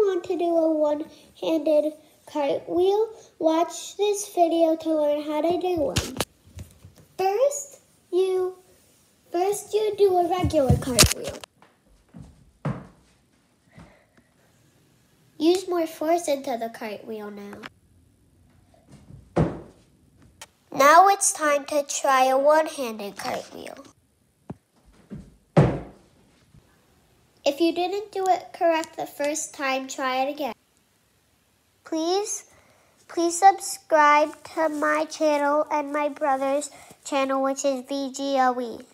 want to do a one-handed cartwheel, watch this video to learn how to do one. First, you do a regular cartwheel. Use more force into the cartwheel now. Now it's time to try a one-handed cartwheel. If you didn't do it correct the first time, try it again. Please subscribe to my channel and my brother's channel, which is V.G.O.E.